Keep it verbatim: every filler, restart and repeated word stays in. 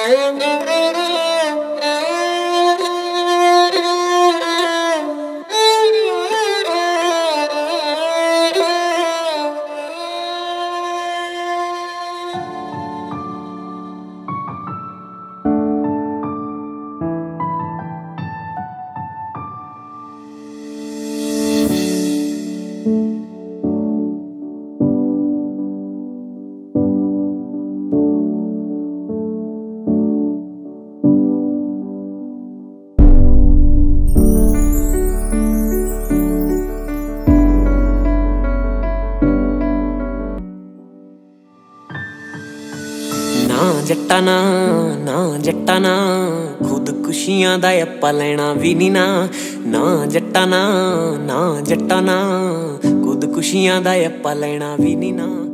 जट्टा ना ना जट्टा ना खुदकुशियां दा अप्पा लेना भी नी ना ना जट्टा ना ना जट्टा ना खुदकुशियां दा अप्पा लेना भी नी ना।